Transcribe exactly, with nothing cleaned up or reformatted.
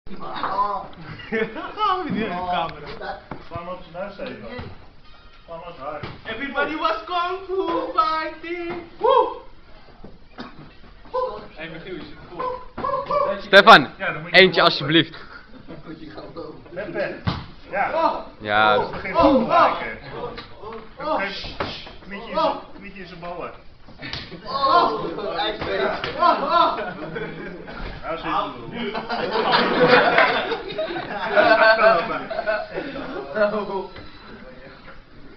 Gaan we niet in de camera. Sla hem op zijn neus even. Sla hem op zijn hart. Everybody was kung fu fighting. Woe! Hey Michiel, je zit voor. Stefan, Ja, dan moet je eentje hem alsjeblieft. Met pen. Ja. Ja. Het begint al te lijken. Geef knietje in zijn- knietje in zijn ballen. Nou zit het erop.